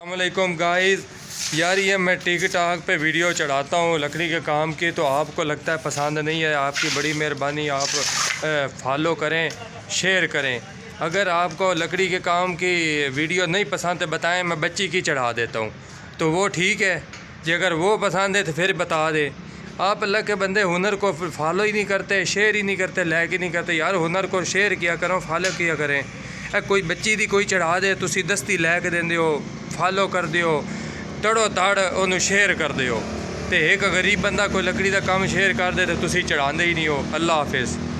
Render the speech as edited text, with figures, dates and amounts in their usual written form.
अस्सलामुअलैकुम गाइस, यार ये मैं टिकटॉक पे वीडियो चढ़ाता हूँ लकड़ी के काम की, तो आपको लगता है पसंद नहीं है। आपकी बड़ी मेहरबानी, आप फॉलो करें, शेयर करें। अगर आपको लकड़ी के काम की वीडियो नहीं पसंद है बताएं, मैं बच्ची की चढ़ा देता हूँ, तो वो ठीक है जी। अगर वो पसंद है तो फिर बता दे। आप अल्लाह के बंदे हुनर को फॉलो ही नहीं करते, शेयर ही नहीं करते, लाइक ही नहीं करते। यार हुनर को शेयर किया करो, फॉलो किया करें। कोई बच्ची दी कोई चढ़ा दे, तुसी दस्ती लाइक देंदे हो, फॉलो कर दियो, तड़ो तड़ उन्होंने शेयर कर दियो। तो एक गरीब बंदा कोई लकड़ी का काम शेयर कर दे तो तुसी चढ़ाते ही नहीं हो। अल्लाह हाफिज़।